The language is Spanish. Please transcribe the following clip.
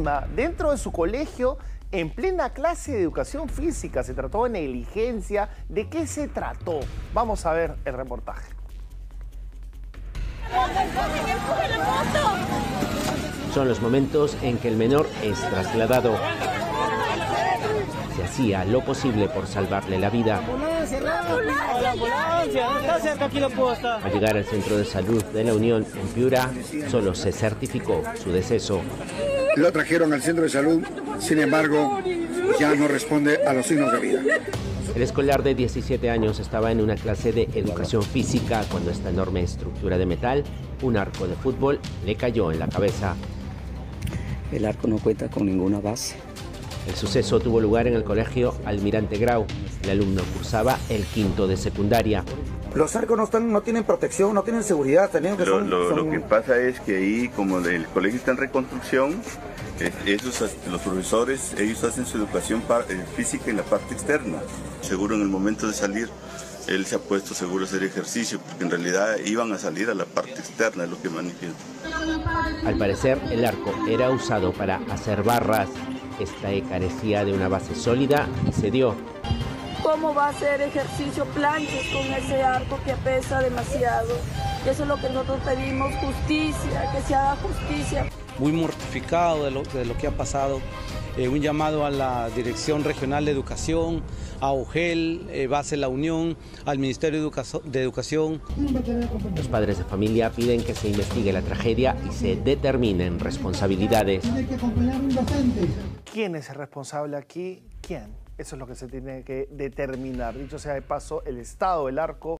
víctima dentro de su colegio en plena clase de educación física. Se trató de negligencia. ¿De qué se trató? Vamos a ver el reportaje. Son los momentos en que el menor es trasladado. Se hacía lo posible por salvarle la vida. Al llegar al centro de salud de La Unión en Piura, solo se certificó su deceso. Lo trajeron al centro de salud, sin embargo, ya no responde a los signos de vida. El escolar de 17 años estaba en una clase de educación física cuando esta enorme estructura de metal, un arco de fútbol, le cayó en la cabeza. El arco no cuenta con ninguna base. El suceso tuvo lugar en el colegio Almirante Grau. El alumno cursaba el quinto de secundaria. Los arcos no tienen protección, no tienen seguridad. Lo que pasa es que ahí, como el colegio está en reconstrucción, los profesores, ellos hacen su educación física en la parte externa. Seguro en el momento de salir, él se ha puesto seguro a hacer ejercicio, porque en realidad iban a salir a la parte externa, es lo que manifiesta. Al parecer, el arco era usado para hacer barras. Esta carecía de una base sólida y cedió. ¿Cómo va a hacer ejercicio planches con ese arco que pesa demasiado? Eso es lo que nosotros pedimos, justicia, que se haga justicia. Muy mortificado de lo que ha pasado. Un llamado a la Dirección Regional de Educación, a UGEL, Base La Unión, al Ministerio de Educación. Los padres de familia piden que se investigue la tragedia y se determinen responsabilidades. ¿Quién es el responsable aquí? ¿Quién? Eso es lo que se tiene que determinar. Dicho sea de paso, el estado del arco